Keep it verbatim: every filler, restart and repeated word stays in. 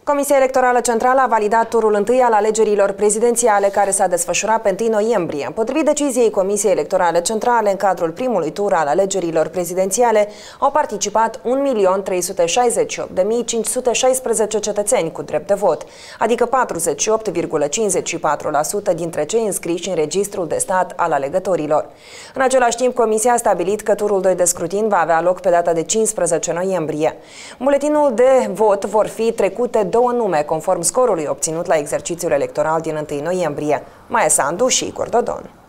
Comisia Electorală Centrală a validat turul întâi al alegerilor prezidențiale care s-a desfășurat pe întâi noiembrie. Potrivit deciziei Comisiei Electorale Centrale, în cadrul primului tur al alegerilor prezidențiale au participat un milion trei sute șaizeci și opt de mii cinci sute șaisprezece cetățeni cu drept de vot, adică patruzeci și opt virgulă cincizeci și patru la sută dintre cei înscriși în registrul de stat al alegătorilor. În același timp, Comisia a stabilit că turul doi de scrutin va avea loc pe data de cincisprezece noiembrie. Buletinul de vot vor fi trecute două nume, conform scorului obținut la exercițiul electoral din întâi noiembrie, Maia Sandu și Igor Dodon.